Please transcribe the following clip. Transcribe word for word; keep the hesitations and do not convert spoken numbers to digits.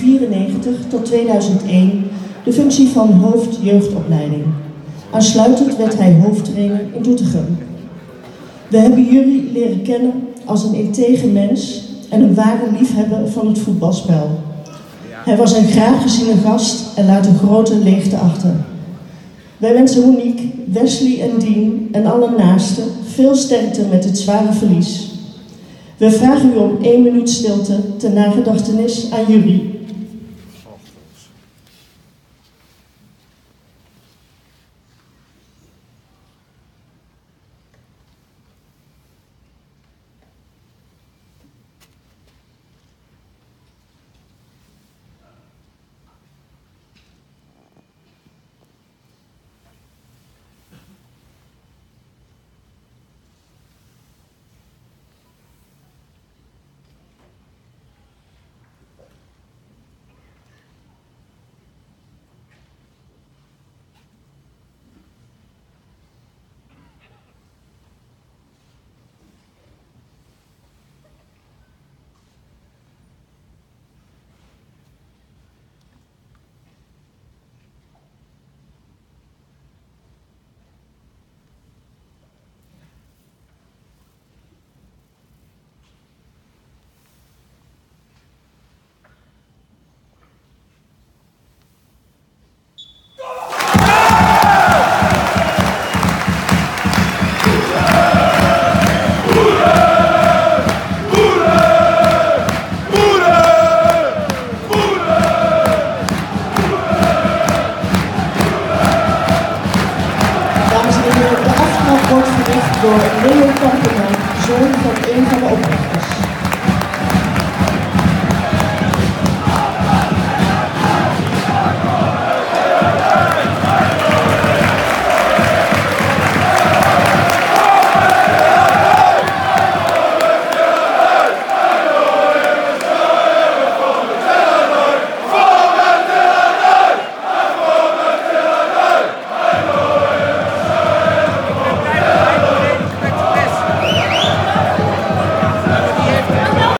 vierennegentig tot tweeduizend één de functie van hoofd jeugdopleiding. Aansluitend werd hij hoofdtrainer in Doetinchem. We hebben Jurrie leren kennen als een integer mens en een ware liefhebber van het voetbalspel. Hij was een graag geziene gast en laat een grote leegte achter. Wij wensen Monique, Wesley en Dien en alle naasten veel sterkte met het zware verlies. We vragen u om één minuut stilte ter nagedachtenis aan Jurrie.